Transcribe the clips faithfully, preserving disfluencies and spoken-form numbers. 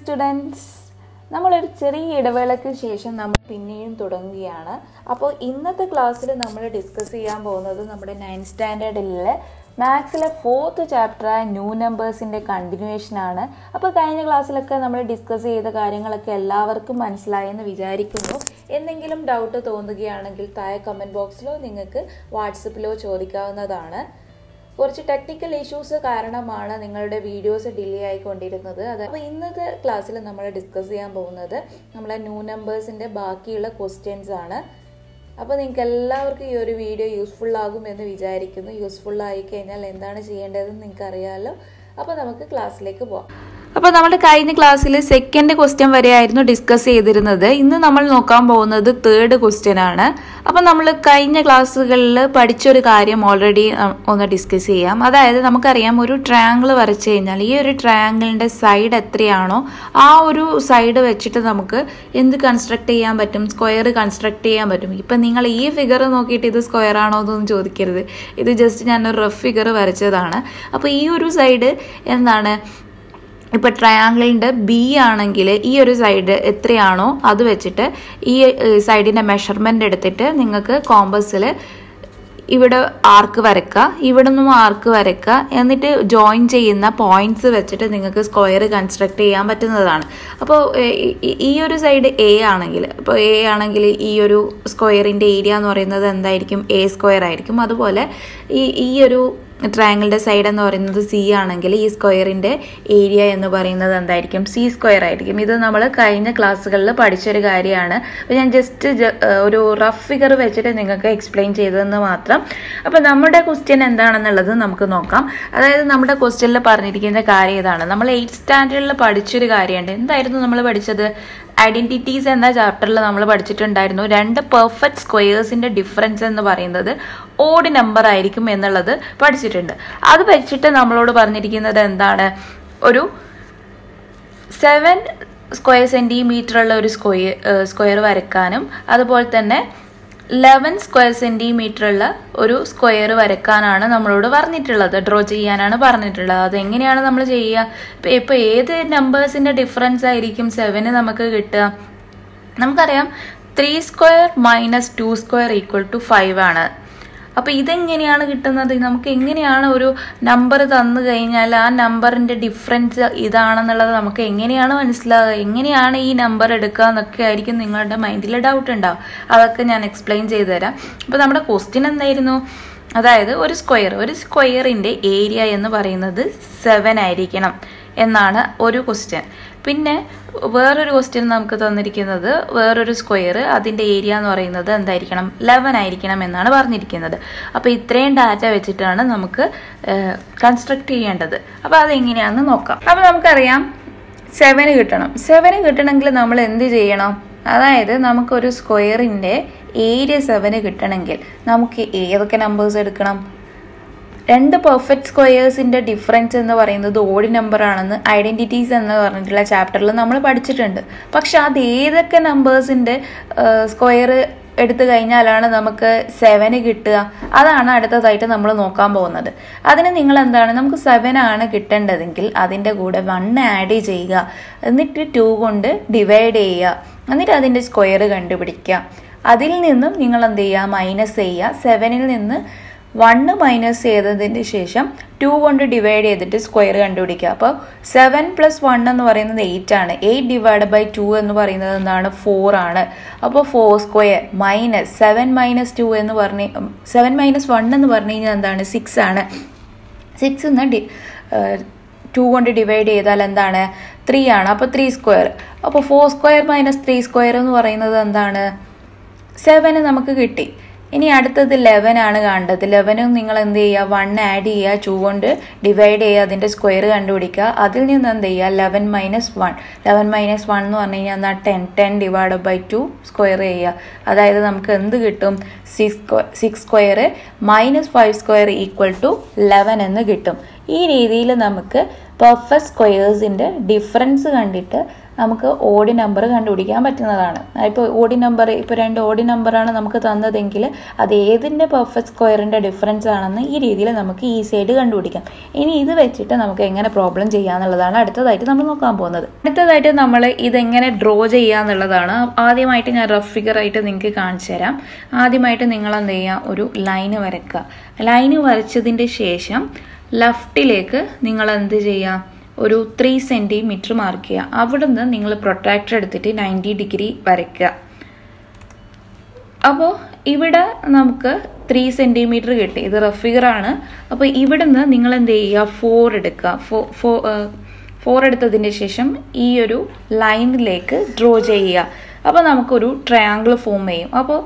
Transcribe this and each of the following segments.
students. നമ്മളൊരു ചെറിയ ഇടവേളയ്ക്ക് ശേഷം നമ്മൾ പിന്നെയും തുടങ്ങുകയാണ്. അപ്പോൾ ഇന്നത്തെ ക്ലാസ്സിൽ നമ്മൾ ഡിസ്കസ് ചെയ്യാൻ പോകുന്നത് നമ്മുടെ നയൻത് സ്റ്റാൻഡേർഡിലെ മാത്സിലെ ഫോർത്ത് ചാപ്റ്ററായ ന്യൂ നമ്പേഴ്സിൻ്റെ കണ്ടിന്യൂവേഷനാണ്. അപ്പോൾ കഴിഞ്ഞ ക്ലാസ്സിലൊക്കെ നമ്മൾ ഡിസ്കസ് ചെയ്ത കാര്യങ്ങളൊക്കെ എല്ലാവർക്കും മനസ്സിലായെന്ന് വിചാരിക്കുന്നു. എന്തെങ്കിലും ഡൗട്ട് തോന്നുകയാണെങ്കിൽ താഴെ കമൻറ്റ് ബോക്സിലോ നിങ്ങൾക്ക് വാട്സപ്പിലോ ചോദിക്കാവുന്നതാണ്. കുറച്ച് ടെക്നിക്കൽ ഇഷ്യൂസ് കാരണമാണ് നിങ്ങളുടെ വീഡിയോസ് ഡിലേ ആയിക്കൊണ്ടിരുന്നത്. അത് അപ്പോൾ ഇന്നത്തെ ക്ലാസ്സിൽ നമ്മൾ ഡിസ്കസ് ചെയ്യാൻ പോകുന്നത് നമ്മളെ ന്യൂ നമ്പേഴ്സിൻ്റെ ബാക്കിയുള്ള ക്വസ്റ്റ്യൻസ് ആണ്. അപ്പോൾ നിങ്ങൾക്ക് എല്ലാവർക്കും ഈ ഒരു വീഡിയോ യൂസ്ഫുൾ ആകുമെന്ന് വിചാരിക്കുന്നു. യൂസ്ഫുൾ ആയി കഴിഞ്ഞാൽ എന്താണ് ചെയ്യേണ്ടതെന്ന് നിങ്ങൾക്ക് അറിയാമല്ലോ. അപ്പോൾ നമുക്ക് ക്ലാസ്സിലേക്ക് പോകാം. അപ്പോൾ നമ്മുടെ കഴിഞ്ഞ ക്ലാസ്സിൽ സെക്കൻഡ് ക്വസ്റ്റ്യൻ വരെയായിരുന്നു ഡിസ്കസ് ചെയ്തിരുന്നത്. ഇന്ന് നമ്മൾ നോക്കാൻ പോകുന്നത് തേർഡ് ക്വസ്റ്റ്യൻ ആണ്. അപ്പോൾ നമ്മൾ കഴിഞ്ഞ ക്ലാസ്സുകളിൽ പഠിച്ചൊരു കാര്യം ഓൾറെഡി ഒന്ന് ഡിസ്കസ് ചെയ്യാം. അതായത് നമുക്കറിയാം, ഒരു ട്രയാങ്കിൾ വരച്ചു കഴിഞ്ഞാൽ ഈ ഒരു ട്രയാങ്കിളിൻ്റെ സൈഡ് എത്രയാണോ ആ ഒരു സൈഡ് വെച്ചിട്ട് നമുക്ക് എന്ത് കൺസ്ട്രക്ട് ചെയ്യാൻ പറ്റും, സ്ക്വയർ കൺസ്ട്രക്ട് ചെയ്യാൻ പറ്റും. ഇപ്പം നിങ്ങൾ ഈ ഫിഗർ നോക്കിയിട്ട് ഇത് സ്ക്വയർ ആണോ എന്നൊന്നും ചോദിക്കരുത്. ഇത് ജസ്റ്റ് ഞാനൊരു റഫ് ഫിഗർ വരച്ചതാണ്. അപ്പോൾ ഈ ഒരു സൈഡ് എന്താണ്, ഇപ്പോൾ ട്രയാങ്കിളിൻ്റെ ബി ആണെങ്കിൽ ഈ ഒരു സൈഡ് എത്രയാണോ അത് വെച്ചിട്ട് ഈ സൈഡിൻ്റെ മെഷർമെൻ്റ് എടുത്തിട്ട് നിങ്ങൾക്ക് കോമ്പസിൽ ഇവിടെ ആർക്ക് വരയ്ക്കുക, ഇവിടെ നിന്നും ആർക്ക് വരയ്ക്കുക, എന്നിട്ട് ജോയിൻ ചെയ്യുന്ന പോയിന്റ്സ് വെച്ചിട്ട് നിങ്ങൾക്ക് സ്ക്വയർ കൺസ്ട്രക്ട് ചെയ്യാൻ പറ്റുന്നതാണ്. അപ്പോൾ ഈ ഒരു സൈഡ് എ ആണെങ്കിൽ, ഇപ്പോൾ എ ആണെങ്കിൽ ഈ ഒരു സ്ക്വയറിൻ്റെ ഏരിയ എന്ന് പറയുന്നത് എന്തായിരിക്കും, എ സ്ക്വയർ ആയിരിക്കും. അതുപോലെ ഈ ഈ ഒരു ട്രയാങ്കിളിൻ്റെ സൈഡ് എന്ന് പറയുന്നത് സി ആണെങ്കിൽ ഈ സ്ക്വയറിൻ്റെ ഏരിയ എന്ന് പറയുന്നത് എന്തായിരിക്കും, സി സ്ക്വയർ ആയിരിക്കും. ഇത് നമ്മൾ കഴിഞ്ഞ ക്ലാസ്സുകളിൽ പഠിച്ചൊരു കാര്യമാണ്. അപ്പോൾ ഞാൻ ജസ്റ്റ് ഒരു റഫ് ഫിഗർ വെച്ചിട്ട് നിങ്ങൾക്ക് എക്സ്പ്ലെയിൻ ചെയ്തതെന്ന് മാത്രം. അപ്പോൾ നമ്മുടെ ക്വസ്റ്റ്യൻ എന്താണെന്നുള്ളത് നമുക്ക് നോക്കാം. അതായത് നമ്മുടെ ക്വസ്റ്റ്യനിൽ പറഞ്ഞിരിക്കുന്ന കാര്യം ഇതാണ്. നമ്മൾ എയ്ത്ത് സ്റ്റാൻഡേർഡിൽ പഠിച്ചൊരു കാര്യമുണ്ട്. എന്തായിരുന്നു നമ്മൾ പഠിച്ചത്? ഐഡന്റിറ്റീസ് എന്ന ചാപ്റ്ററിൽ നമ്മൾ പഠിച്ചിട്ടുണ്ടായിരുന്നു. രണ്ട് പെർഫെക്റ്റ് സ്ക്വയേഴ്സിന്റെ ഡിഫറൻസ് എന്ന് പറയുന്നത് ഓഡ് നമ്പർ ആയിരിക്കും എന്നുള്ളത് പഠിച്ചിട്ടുണ്ട്. അത് വെച്ചിട്ട് നമ്മളോട് പറഞ്ഞിരിക്കുന്നത് എന്താണ്, ഒരു സെവൻ സ്ക്വയർ സെന്റിമീറ്റർ ഉള്ള ഒരു സ്ക്വയർ സ്ക്വയർ വരയ്ക്കാനും അതുപോലെ തന്നെ ലെവൻ സ്ക്വയർ സെന്റിമീറ്റർ ഉള്ള ഒരു സ്ക്വയർ വരയ്ക്കാനാണ് നമ്മളോട് പറഞ്ഞിട്ടുള്ളത്, ഡ്രോ ചെയ്യാനാണ് പറഞ്ഞിട്ടുള്ളത്. അതെങ്ങനെയാണ് നമ്മൾ ചെയ്യുക? ഇപ്പൊ ഏത് നമ്പേഴ്സിന്റെ ഡിഫറൻസ് ആയിരിക്കും സെവന് നമുക്ക് കിട്ടുക? നമുക്കറിയാം three square minus two square equal to five ആണ്. അപ്പോൾ ഇതെങ്ങനെയാണ് കിട്ടുന്നത്? നമുക്ക് എങ്ങനെയാണ് ഒരു നമ്പർ തന്നു കഴിഞ്ഞാൽ ആ നമ്പറിൻ്റെ ഡിഫറൻസ് ഇതാണെന്നുള്ളത് നമുക്ക് എങ്ങനെയാണ് മനസ്സിലാവുക? എങ്ങനെയാണ് ഈ നമ്പർ എടുക്കുക എന്നൊക്കെ ആയിരിക്കും നിങ്ങളുടെ മൈൻഡിൽ ഡൗട്ട് ഉണ്ടാവും. അതൊക്കെ ഞാൻ എക്സ്പ്ലെയിൻ ചെയ്തു തരാം. അപ്പോൾ നമ്മുടെ ക്വസ്റ്റ്യൻ എന്തായിരുന്നു? അതായത് ഒരു സ്ക്വയർ ഒരു സ്ക്വയറിൻ്റെ ഏരിയ എന്ന് പറയുന്നത് സെവൻ ആയിരിക്കണം എന്നാണ് ഒരു ക്വസ്റ്റ്യൻ. പിന്നെ വേറൊരു ക്വസ്റ്റ്യൻ നമുക്ക് തന്നിരിക്കുന്നത് വേറൊരു സ്ക്വയർ, അതിൻ്റെ ഏരിയ എന്ന് പറയുന്നത് എന്തായിരിക്കണം, ലെവൻ ആയിരിക്കണം എന്നാണ് പറഞ്ഞിരിക്കുന്നത്. അപ്പോൾ ഇത്രയും ഡാറ്റ വെച്ചിട്ടാണ് നമുക്ക് കൺസ്ട്രക്ട് ചെയ്യേണ്ടത്. അപ്പോൾ അതെങ്ങനെയാണെന്ന് നോക്കാം. അപ്പോൾ നമുക്കറിയാം സെവന് കിട്ടണം. സെവന് കിട്ടണമെങ്കിൽ നമ്മൾ എന്ത് ചെയ്യണം? അതായത് നമുക്കൊരു സ്ക്വയറിൻ്റെ ഏരിയ സെവന് കിട്ടണമെങ്കിൽ നമുക്ക് ഏതൊക്കെ നമ്പേഴ്സ് എടുക്കണം? രണ്ട് പെർഫെക്റ്റ് സ്ക്വയേഴ്സിൻ്റെ ഡിഫറൻസ് എന്ന് പറയുന്നത് ഓഡ് നമ്പർ ആണെന്ന് ഐഡൻറ്റിറ്റീസ് എന്ന് പറഞ്ഞിട്ടുള്ള ചാപ്റ്ററിൽ നമ്മൾ പഠിച്ചിട്ടുണ്ട്. പക്ഷെ അത് ഏതൊക്കെ നമ്പേഴ്സിൻ്റെ സ്ക്വയർ എടുത്തു കഴിഞ്ഞാലാണ് നമുക്ക് സെവന് കിട്ടുക? അതാണ് അടുത്തതായിട്ട് നമ്മൾ നോക്കാൻ പോകുന്നത്. അതിന് നിങ്ങൾ എന്താണ്, നമുക്ക് സെവൻ ആണ് കിട്ടേണ്ടതെങ്കിൽ അതിൻ്റെ കൂടെ വൺ ആഡ് ചെയ്യുക, എന്നിട്ട് ടു കൊണ്ട് ഡിവൈഡ് ചെയ്യുക, എന്നിട്ട് അതിൻ്റെ സ്ക്വയർ കണ്ടുപിടിക്കുക. അതിൽ നിന്നും നിങ്ങൾ എന്ത് ചെയ്യുക, മൈനസ് ചെയ്യുക. സെവനിൽ നിന്ന് വണ്ണ് മൈനസ് ചെയ്തതിന് ശേഷം ടു കൊണ്ട് ഡിവൈഡ് ചെയ്തിട്ട് സ്ക്വയർ കണ്ടുപിടിക്കുക. അപ്പോൾ സെവൻ പ്ലസ് വൺ എന്ന് പറയുന്നത് എയ്റ്റ് ആണ്. എയ്റ്റ് ഡിവൈഡ് ബൈ ടു എന്ന് പറയുന്നത് എന്താണ്, ഫോർ ആണ്. അപ്പോൾ four square minus seven minus two എന്ന് പറഞ്ഞ് സെവൻ മൈനസ് വൺ എന്ന് പറഞ്ഞു കഴിഞ്ഞാൽ എന്താണ്, സിക്സ് ആണ്. സിക്സ് എന്ന് ഡി ടു കൊണ്ട് ഡിവൈഡ് ചെയ്താൽ എന്താണ്, ത്രീ ആണ്. അപ്പോൾ ത്രീ സ്ക്വയർ. അപ്പോൾ four square minus three square എന്ന് പറയുന്നത് എന്താണ്, സെവന് നമുക്ക് കിട്ടി. ഇനി അടുത്തത് ലെവൻ ആണ് കാണേണ്ടത്. ലെവനും നിങ്ങൾ എന്ത് ചെയ്യുക, വൺ ആഡ് ചെയ്യുക, ടു കൊണ്ട് ഡിവൈഡ് ചെയ്യുക, അതിൻ്റെ സ്ക്വയർ കണ്ടുപിടിക്കുക. അതിൽ നിന്ന് എന്ത് ചെയ്യുക, eleven minus one. Eleven minus one എന്ന് പറഞ്ഞു കഴിഞ്ഞാൽ എന്നാൽ ten. Ten divide by two square ചെയ്യുക. അതായത് നമുക്ക് എന്ത് കിട്ടും, six six square minus five square equal to eleven എന്ന് കിട്ടും. ഈ രീതിയിൽ നമുക്ക് പെർഫെക്റ്റ് സ്ക്വയേഴ്സിൻ്റെ ഡിഫറൻസ് കണ്ടിട്ട് നമുക്ക് ഓഡ് നമ്പർ കണ്ടുപിടിക്കാൻ പറ്റുന്നതാണ്. ഇപ്പോൾ ഓഡ് നമ്പർ ഇപ്പോൾ രണ്ട് ഓഡ് നമ്പറാണ് നമുക്ക് തന്നതെങ്കിൽ അത് ഏതിൻ്റെ പെർഫെക്റ്റ് സ്ക്വയറിൻ്റെ ഡിഫറൻസ് ആണെന്ന് ഈ രീതിയിൽ നമുക്ക് ഈസി ആയിട്ട് കണ്ടുപിടിക്കാം. ഇനി ഇത് വെച്ചിട്ട് നമുക്ക് എങ്ങനെ പ്രോബ്ലം ചെയ്യാന്നുള്ളതാണ് അടുത്തതായിട്ട് നമ്മൾ നോക്കാൻ പോകുന്നത്. അടുത്തതായിട്ട് നമ്മൾ ഇതെങ്ങനെ ഡ്രോ ചെയ്യാന്നുള്ളതാണ്. ആദ്യമായിട്ട് ഞാൻ റഫ് ഫിഗർ ആയിട്ട് നിങ്ങൾക്ക് കാണിച്ചു തരാം. ആദ്യമായിട്ട് നിങ്ങൾ എന്ത് ചെയ്യുക, ഒരു ലൈന് വരയ്ക്കുക. ലൈന് വരച്ചതിൻ്റെ ശേഷം ലെഫ്റ്റിലേക്ക് നിങ്ങൾ എന്ത് ചെയ്യുക, ഒരു ത്രീ സെൻറ്റിമീറ്റർ മാർക്ക് ചെയ്യുക. അവിടുന്ന് നിങ്ങൾ പ്രൊട്രാക്ടർ എടുത്തിട്ട് നയൻറ്റി ഡിഗ്രി വരയ്ക്കുക. അപ്പോൾ ഇവിടെ നമുക്ക് ത്രീ സെൻറ്റിമീറ്റർ കിട്ടി. ഇത് റഫ് ഫിഗറാണ്. അപ്പോൾ ഇവിടുന്ന് നിങ്ങൾ എന്ത് ചെയ്യുക, ഫോർ എടുക്കുക. ഫോ ഫോ ഫോർ എടുത്തതിന് ശേഷം ഈ ഒരു ലൈനിലേക്ക് ഡ്രോ ചെയ്യുക. അപ്പോൾ നമുക്കൊരു ട്രയാങ്കിൾ ഫോം ചെയ്യും. അപ്പോൾ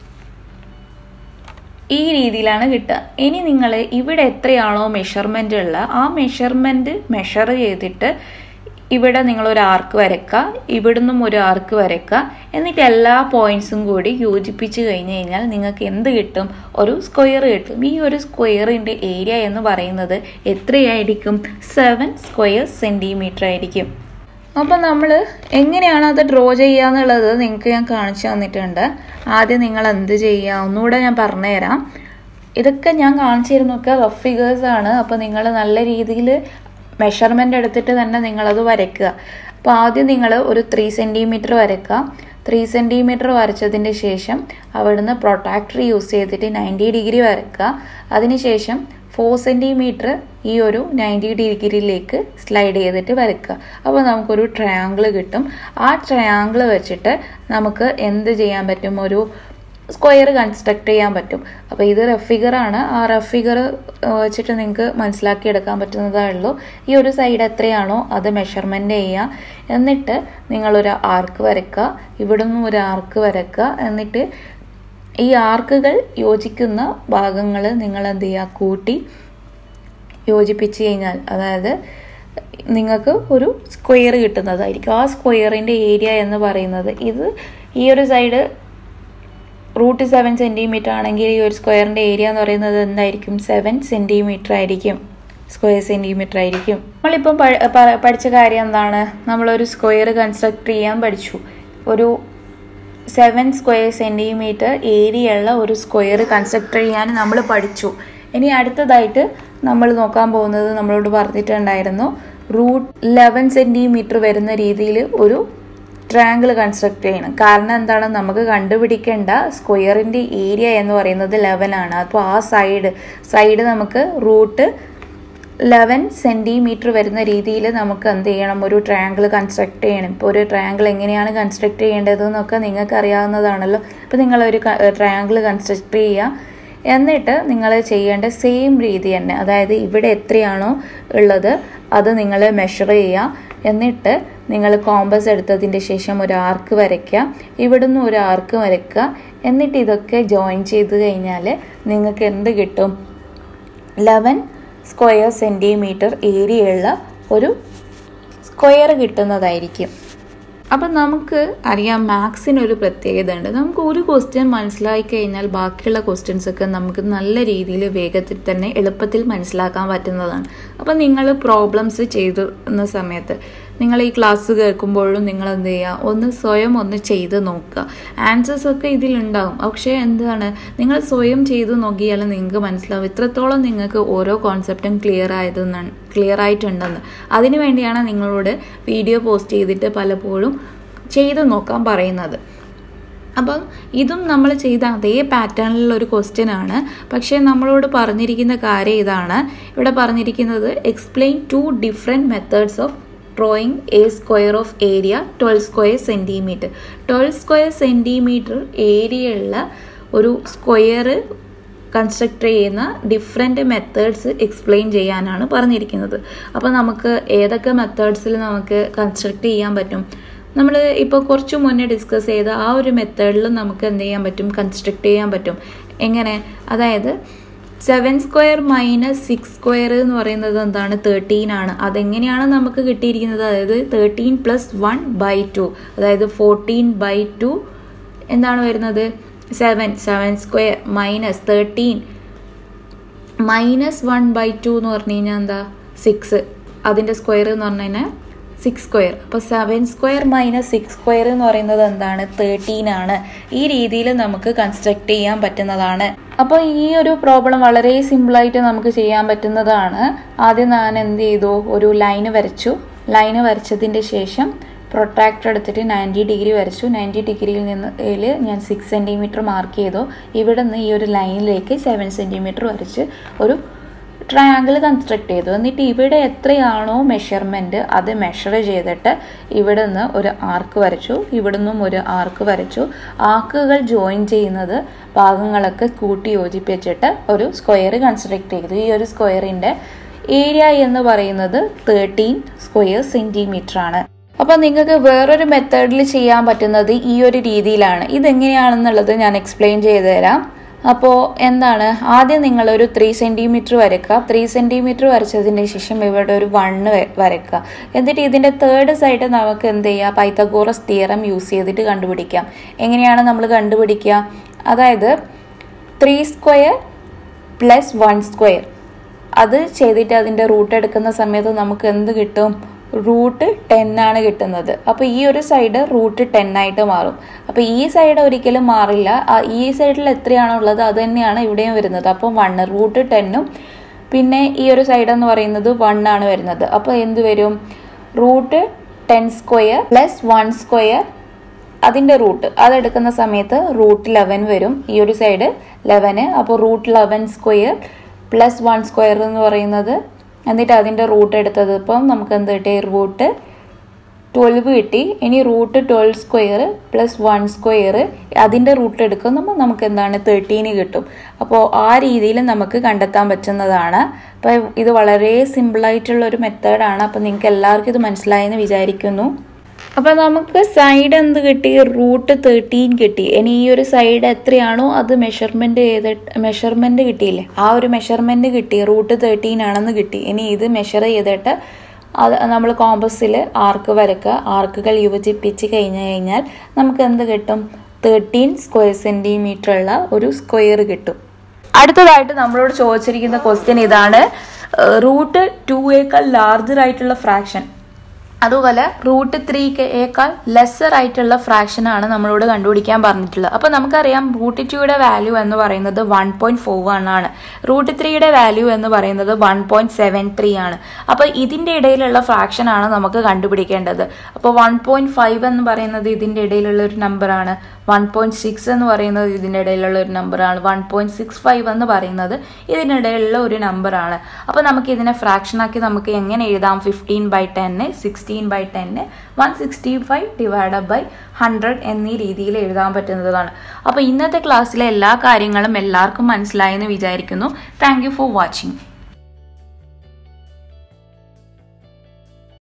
ഈ രീതിയിലാണ് കിട്ടുക. ഇനി നിങ്ങൾ ഇവിടെ എത്രയാണോ മെഷർമെൻ്റ് ഉള്ള ആ മെഷർമെൻറ്റ് മെഷർ ചെയ്തിട്ട് ഇവിടെ നിങ്ങളൊരു ആർക്ക് വരയ്ക്കുക, ഇവിടുന്നും ഒരു ആർക്ക് വരയ്ക്കുക. എന്നിട്ട് എല്ലാ പോയിൻറ്റ്സും കൂടി യോജിപ്പിച്ച് കഴിഞ്ഞ് കഴിഞ്ഞാൽ നിങ്ങൾക്ക് എന്ത് കിട്ടും, ഒരു സ്ക്വയർ കിട്ടും. ഈ ഒരു സ്ക്വയറിൻ്റെ ഏരിയ എന്ന് പറയുന്നത് എത്രയായിരിക്കും, സെവൻ സ്ക്വയർ സെൻറ്റിമീറ്റർ ആയിരിക്കും. അപ്പം നമ്മൾ എങ്ങനെയാണ് അത് ഡ്രോ ചെയ്യുക എന്നുള്ളത് നിങ്ങൾക്ക് ഞാൻ കാണിച്ചു തന്നിട്ടുണ്ട്. ആദ്യം നിങ്ങൾ എന്ത് ചെയ്യുക ഒന്നുകൂടെ ഞാൻ പറഞ്ഞുതരാം. ഇതൊക്കെ ഞാൻ കാണിച്ചു തരുന്നൊക്കെ റഫ് ഫിഗേഴ്സാണ്. അപ്പോൾ നിങ്ങൾ നല്ല രീതിയിൽ മെഷർമെൻ്റ് എടുത്തിട്ട് തന്നെ നിങ്ങളത് വരയ്ക്കുക. അപ്പോൾ ആദ്യം നിങ്ങൾ ഒരു ത്രീ സെൻറ്റിമീറ്റർ വരയ്ക്കുക. ത്രീ സെൻറ്റിമീറ്റർ വരച്ചതിൻ്റെ ശേഷം അവിടുന്ന് പ്രൊട്രാക്ടർ യൂസ് ചെയ്തിട്ട് നയൻറ്റി ഡിഗ്രി വരയ്ക്കുക. അതിനുശേഷം ഫോർ സെൻറ്റിമീറ്റർ ഈ ഒരു നയൻറ്റി ഡിഗ്രിയിലേക്ക് സ്ലൈഡ് ചെയ്തിട്ട് വരയ്ക്കുക. അപ്പോൾ നമുക്കൊരു ട്രയാങ്കിൾ കിട്ടും. ആ ട്രയാങ്കിൾ വെച്ചിട്ട് നമുക്ക് എന്ത് ചെയ്യാൻ പറ്റും, ഒരു സ്ക്വയർ കൺസ്ട്രക്ട് ചെയ്യാൻ പറ്റും. അപ്പോൾ ഇത് റഫ് ഫിഗറാണ്. ആ റഫ് ഫിഗർ വെച്ചിട്ട് നിങ്ങൾക്ക് മനസ്സിലാക്കിയെടുക്കാൻ പറ്റുന്നതേ ഉള്ളൂ. ഈ ഒരു സൈഡ് എത്രയാണോ അത് മെഷർമെൻ്റ് ചെയ്യുക. എന്നിട്ട് നിങ്ങളൊരു ആർക്ക് വരയ്ക്കുക, ഇവിടുന്ന് ഒരു ആർക്ക് വരയ്ക്കുക. എന്നിട്ട് ഈ ആർക്കുകൾ യോജിക്കുന്ന ഭാഗങ്ങൾ നിങ്ങൾ എന്ത് ചെയ്യുക, കൂട്ടി യോജിപ്പിച്ച് കഴിഞ്ഞാൽ അതായത് നിങ്ങൾക്ക് ഒരു സ്ക്വയർ കിട്ടുന്നതായിരിക്കും. ആ സ്ക്വയറിൻ്റെ ഏരിയ എന്ന് പറയുന്നത് ഇത് ഈ ഒരു സൈഡ് റൂട്ട് സെവൻ സെൻറ്റിമീറ്റർ ആണെങ്കിൽ ഈ ഒരു സ്ക്വയറിൻ്റെ ഏരിയ എന്ന് പറയുന്നത് എന്തായിരിക്കും, സെവൻ സെൻറ്റിമീറ്റർ ആയിരിക്കും, സ്ക്വയർ സെൻറ്റിമീറ്റർ ആയിരിക്കും. നമ്മളിപ്പം പഠിച്ച കാര്യം എന്താണ്, നമ്മളൊരു സ്ക്വയർ കൺസ്ട്രക്ട് ചെയ്യാൻ പഠിച്ചു. ഒരു സെവൻ സ്ക്വയർ സെൻറ്റിമീറ്റർ ഏരിയ ഉള്ള ഒരു സ്ക്വയർ കൺസ്ട്രക്ട് ചെയ്യാൻ നമ്മൾ പഠിച്ചു. ഇനി അടുത്തതായിട്ട് നമ്മൾ നോക്കാൻ പോകുന്നത് നമ്മളോട് പറഞ്ഞിട്ടുണ്ടായിരുന്നു, റൂട്ട് ലെവൻ സെൻറ്റിമീറ്റർ വരുന്ന രീതിയിൽ ഒരു ട്രയാങ്കിൾ കൺസ്ട്രക്ട് ചെയ്യണം. കാരണം എന്താണ്, നമുക്ക് കണ്ടുപിടിക്കേണ്ട സ്ക്വയറിൻ്റെ ഏരിയ എന്ന് പറയുന്നത് ലെവൻ ആണ്. അപ്പോൾ ആ സൈഡ് സൈഡ് നമുക്ക് റൂട്ട് ലെവൻ സെൻറ്റിമീറ്റർ വരുന്ന രീതിയിൽ നമുക്ക് എന്ത് ചെയ്യണം, ഒരു ട്രയാങ്കിൾ കൺസ്ട്രക്ട് ചെയ്യണം. ഇപ്പോൾ ഒരു ട്രയാങ്കിൾ എങ്ങനെയാണ് കൺസ്ട്രക്ട് ചെയ്യേണ്ടതെന്നൊക്കെ നിങ്ങൾക്ക് അറിയാവുന്നതാണല്ലോ. അപ്പോൾ നിങ്ങളൊരു ട്രയാങ്കിൾ കൺസ്ട്രക്ട് ചെയ്യുക. എന്നിട്ട് നിങ്ങൾ ചെയ്യേണ്ട സെയിം രീതി തന്നെ, അതായത് ഇവിടെ എത്രയാണോ ഉള്ളത് അത് നിങ്ങൾ മെഷർ ചെയ്യുക. എന്നിട്ട് നിങ്ങൾ കോമ്പസ് എടുത്തതിൻ്റെ ശേഷം ഒരു ആർക്ക് വരയ്ക്കുക, ഇവിടുന്ന് ഒരു ആർക്ക് വരയ്ക്കുക. എന്നിട്ട് ഇതൊക്കെ ജോയിൻ ചെയ്ത് കഴിഞ്ഞാൽ നിങ്ങൾക്ക് എന്ത് കിട്ടും, ലെവൻ സ്ക്വയർ സെൻറ്റിമീറ്റർ ഏരിയയുള്ള ഒരു സ്ക്വയർ കിട്ടുന്നതായിരിക്കും. അപ്പം നമുക്ക് അറിയാം മാത്സിനൊരു പ്രത്യേകത ഉണ്ട്. നമുക്ക് ഒരു ക്വസ്റ്റ്യൻ മനസ്സിലാക്കി കഴിഞ്ഞാൽ ബാക്കിയുള്ള ക്വസ്റ്റ്യൻസൊക്കെ നമുക്ക് നല്ല രീതിയിൽ വേഗത്തിൽ തന്നെ എളുപ്പത്തിൽ മനസ്സിലാക്കാൻ പറ്റുന്നതാണ്. അപ്പം നിങ്ങൾ പ്രോബ്ലംസ് ചെയ്യുന്ന സമയത്ത് നിങ്ങൾ ഈ ക്ലാസ് കേൾക്കുമ്പോഴും നിങ്ങൾ എന്ത് ചെയ്യുക, ഒന്ന് സ്വയം ഒന്ന് ചെയ്ത് നോക്കുക. ആൻസേഴ്സ് ഒക്കെ ഇതിലുണ്ടാവും. പക്ഷേ എന്താണ്, നിങ്ങൾ സ്വയം ചെയ്ത് നോക്കിയാൽ നിങ്ങൾക്ക് മനസ്സിലാവും ഇത്രത്തോളം നിങ്ങൾക്ക് ഓരോ കോൺസെപ്റ്റും ക്ലിയർ ആയതെന്നാണ് ക്ലിയർ ആയിട്ടുണ്ടെന്ന്. അതിനു വേണ്ടിയാണ് നിങ്ങളോട് വീഡിയോ പോസ്റ്റ് ചെയ്തിട്ട് പലപ്പോഴും ചെയ്ത് നോക്കാൻ പറയുന്നത്. അപ്പം ഇതും നമ്മൾ ചെയ്ത അതേ പാറ്റേണിലുള്ള ഒരു ക്വസ്റ്റ്യൻ ആണ്. പക്ഷേ നമ്മളോട് പറഞ്ഞിരിക്കുന്ന കാര്യം ഇതാണ്. ഇവിടെ പറഞ്ഞിരിക്കുന്നത് explain two different methods of drawing a square of area twelve square centimetre. Twelve square centimetre area ഉള്ള ഒരു സ്ക്വയർ കൺസ്ട്രക്ട് ചെയ്യുന്ന ഡിഫറെൻറ്റ് മെത്തേഡ്സ് എക്സ്പ്ലെയിൻ ചെയ്യാനാണ് പറഞ്ഞിരിക്കുന്നത്. അപ്പോൾ നമുക്ക് ഏതൊക്കെ മെത്തേഡ്സിൽ നമുക്ക് കൺസ്ട്രക്ട് ചെയ്യാൻ പറ്റും, നമ്മൾ ഇപ്പോൾ കുറച്ച് മുന്നേ ഡിസ്കസ് ചെയ്ത ആ ഒരു മെത്തേഡിൽ നമുക്ക് എന്ത് ചെയ്യാൻ പറ്റും, കൺസ്ട്രക്ട് ചെയ്യാൻ പറ്റും. എങ്ങനെ, അതായത് seven square minus six square എന്ന് പറയുന്നത് എന്താണ്, തേർട്ടീൻ ആണ്. അതെങ്ങനെയാണ് നമുക്ക് കിട്ടിയിരിക്കുന്നത്, അതായത് thirteen plus one by two, അതായത് ഫോർട്ടീൻ ബൈ ടു എന്താണ് വരുന്നത്, seven. Seven square minus thirteen minus one by two എന്ന് പറഞ്ഞു കഴിഞ്ഞാൽ എന്താ, സിക്സ്. അതിൻ്റെ സ്ക്വയർ എന്ന് പറഞ്ഞു കഴിഞ്ഞാൽ സിക്സ് സ്ക്വയർ. അപ്പോൾ seven square minus six square എന്ന് പറയുന്നത് എന്താണ്? തേർട്ടീൻ ആണ്. ഈ രീതിയിൽ നമുക്ക് കൺസ്ട്രക്ട് ചെയ്യാൻ പറ്റുന്നതാണ്. അപ്പോൾ ഈ ഒരു പ്രോബ്ലം വളരെ സിമ്പിളായിട്ട് നമുക്ക് ചെയ്യാൻ പറ്റുന്നതാണ്. ആദ്യം ഞാൻ എന്ത് ചെയ്തു? ഒരു ലൈന് വരച്ചു. ലൈന് വരച്ചതിൻ്റെ ശേഷം പ്രൊട്രാക്ടർ എടുത്തിട്ട് നയൻറ്റി ഡിഗ്രി വരച്ചു. നയൻറ്റി ഡിഗ്രിയിൽ നിന്ന് ഞാൻ സിക്സ് സെൻറ്റിമീറ്റർ മാർക്ക് ചെയ്തു. ഇവിടെ നിന്ന് ഈ ഒരു ലൈനിലേക്ക് സെവൻ സെൻറ്റിമീറ്റർ വരച്ച് ഒരു ട്രയാങ്കിൾ കൺസ്ട്രക്ട് ചെയ്തു. എന്നിട്ട് ഇവിടെ എത്രയാണോ മെഷർമെൻറ്റ് അത് മെഷർ ചെയ്തിട്ട് ഇവിടെ നിന്ന് ഒരു ആർക്ക് വരച്ചു. ഇവിടെ നിന്നും ഒരു ആർക്ക് വരച്ചു. ആർക്കുകൾ ജോയിൻ ചെയ്യുന്നത് ഭാഗങ്ങളൊക്കെ കൂട്ടി യോജിപ്പിച്ചിട്ട് ഒരു സ്ക്വയർ കൺസ്ട്രക്ട് ചെയ്തു. ഈ ഒരു സ്ക്വയറിൻ്റെ ഏരിയ എന്ന് പറയുന്നത് തേർട്ടീൻ സ്ക്വയർ സെൻറ്റിമീറ്റർ ആണ്. അപ്പോൾ നിങ്ങൾക്ക് വേറൊരു മെത്തേഡിൽ ചെയ്യാൻ പറ്റുന്നത് ഈ ഒരു രീതിയിലാണ്. ഇതെങ്ങനെയാണെന്നുള്ളത് ഞാൻ എക്സ്പ്ലെയിൻ ചെയ്തു തരാം. അപ്പോൾ എന്താണ്, ആദ്യം നിങ്ങളൊരു ത്രീ സെൻറ്റിമീറ്റർ വരയ്ക്കുക. ത്രീ സെൻറ്റിമീറ്റർ വരച്ചതിന് ശേഷം ഇവിടെ ഒരു വണ്ണ് വരയ്ക്കുക. എന്നിട്ട് ഇതിൻ്റെ തേർഡ് സൈഡ് നമുക്ക് എന്ത് ചെയ്യുക? പൈത്തഗോറസ് തിയറം യൂസ് ചെയ്തിട്ട് കണ്ടുപിടിക്കാം. എങ്ങനെയാണ് നമ്മൾ കണ്ടുപിടിക്കുക? അതായത് three square plus one square അത് ചെയ്തിട്ട് അതിൻ്റെ റൂട്ട് എടുക്കുന്ന സമയത്ത് നമുക്ക് എന്ത് കിട്ടും? റൂട്ട് ടെൻ ആണ് കിട്ടുന്നത്. അപ്പോൾ ഈ ഒരു സൈഡ് റൂട്ട് ടെൻ ആയിട്ട് മാറും. അപ്പോൾ ഈ സൈഡ് ഒരിക്കലും മാറില്ല. ഈ സൈഡിൽ എത്രയാണോ ഉള്ളത് അത് തന്നെയാണ് ഇവിടെയും വരുന്നത്. അപ്പോൾ വണ്ണ് റൂട്ട് ടെന്നും പിന്നെ ഈ ഒരു സൈഡ് എന്ന് പറയുന്നത് വൺ ആണ് വരുന്നത്. അപ്പോൾ എന്ത് വരും? Root ten square plus one square അതിൻ്റെ റൂട്ട് അതെടുക്കുന്ന സമയത്ത് റൂട്ട് ലെവൻ വരും. ഈ ഒരു സൈഡ് ലെവന്. അപ്പോൾ root eleven square plus one square എന്ന് പറയുന്നത്, എന്നിട്ട് അതിൻ്റെ റൂട്ട് എടുത്തത് ഇപ്പം നമുക്ക് എന്ത് കിട്ടി? റൂട്ട് ട്വൽവ് കിട്ടി. ഇനി root twelve square plus one square അതിൻ്റെ റൂട്ട് എടുക്കുമ്പോൾ നമുക്ക് എന്താണ്? തേർട്ടീന് കിട്ടും. അപ്പോൾ ആ രീതിയിൽ നമുക്ക് കണ്ടെത്താൻ പറ്റുന്നതാണ്. അപ്പോൾ ഇത് വളരെ സിമ്പിളായിട്ടുള്ള ഒരു മെത്തേഡാണ്. അപ്പോൾ നിങ്ങൾക്ക് എല്ലാവർക്കും ഇത് മനസ്സിലായെന്ന് വിചാരിക്കുന്നു. അപ്പോൾ നമുക്ക് സൈഡ് എന്ത് കിട്ടി? റൂട്ട് തേർട്ടീൻ കിട്ടി. ഇനി ഈ ഒരു സൈഡ് എത്രയാണോ അത് മെഷർമെൻറ്റ് ചെയ്തിട്ട് മെഷർമെൻറ്റ് കിട്ടിയില്ലേ, ആ ഒരു മെഷർമെൻറ്റ് കിട്ടി. റൂട്ട് തേർട്ടീൻ ആണെന്ന് കിട്ടി. ഇനി ഇത് മെഷർ ചെയ്തിട്ട് അത് നമ്മൾ കോമ്പസിൽ ആർക്ക് വരക്കുക. ആർക്കുകൾ യോജിപ്പിച്ച് കഴിഞ്ഞ് കഴിഞ്ഞാൽ നമുക്ക് എന്ത് കിട്ടും? തേർട്ടീൻ സ്ക്വയർ സെൻറ്റിമീറ്റർ ഉള്ള ഒരു സ്ക്വയർ കിട്ടും. അടുത്തതായിട്ട് നമ്മളോട് ചോദിച്ചിരിക്കുന്ന ക്വസ്റ്റ്യൻ ഇതാണ്. റൂട്ട് ടു ഏക്കാൾ ലാർജർ ആയിട്ടുള്ള ഫ്രാക്ഷൻ അതുപോലെ റൂട്ട് ത്രീയേക്കാൾ ലെസ്സർ ആയിട്ടുള്ള ഫ്രാക്ഷനാണ് നമ്മളോട് കണ്ടുപിടിക്കാൻ പറഞ്ഞിട്ടുള്ളത്. അപ്പോൾ നമുക്കറിയാം റൂട്ട് ടുയുടെ വാല്യൂ എന്ന് പറയുന്നത് വൺ പോയിന്റ് ഫോർ വൺ ആണ്. റൂട്ട് ത്രീയുടെ വാല്യൂ എന്ന് പറയുന്നത് വൺ പോയിന്റ് സെവൻ ത്രീ ആണ്. അപ്പോൾ ഇതിൻ്റെ ഇടയിലുള്ള ഫ്രാക്ഷനാണ് നമുക്ക് കണ്ടുപിടിക്കേണ്ടത്. അപ്പോൾ വൺ പോയിന്റ് ഫൈവ് എന്ന് പറയുന്നത് ഇതിൻ്റെ ഇടയിലുള്ള ഒരു നമ്പറാണ്. വൺ പോയിന്റ് സിക്സ് എന്ന് പറയുന്നത് ഇതിൻ്റെ ഇടയിലുള്ള ഒരു നമ്പറാണ്. വൺ പോയിന്റ് സിക്സ് ഫൈവ് എന്ന് പറയുന്നത് ഇതിനിടയിലുള്ള ഒരു നമ്പറാണ്. അപ്പോൾ നമുക്ക് ഇതിനെ ഫ്രാക്ഷനാക്കി നമുക്ക് എങ്ങനെ എഴുതാം? ഫിഫ്റ്റീൻ ബൈ ടെന്ന്, സിക്സ്റ്റീൻ ബൈ ടെന്ന്, one sixty five divide by hundred എന്നീ രീതിയിൽ എഴുതാൻ പറ്റുന്നതാണ്. അപ്പോൾ ഇന്നത്തെ ക്ലാസ്സിലെ എല്ലാ കാര്യങ്ങളും എല്ലാവർക്കും മനസ്സിലായെന്ന് വിചാരിക്കുന്നു. Thank you for watching.